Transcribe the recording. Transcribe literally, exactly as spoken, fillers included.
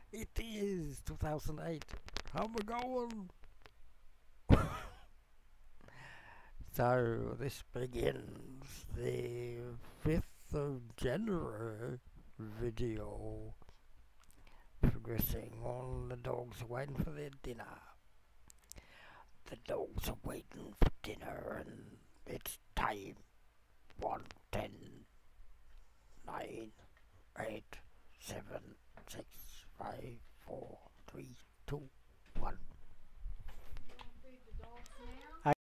It is two thousand eight. How am I going? So this begins the fifth of January video progressing on. The dogs are waiting for their dinner. The dogs are waiting for dinner and it's time. One, ten, nine, eight, seven, six, five, four, three, two,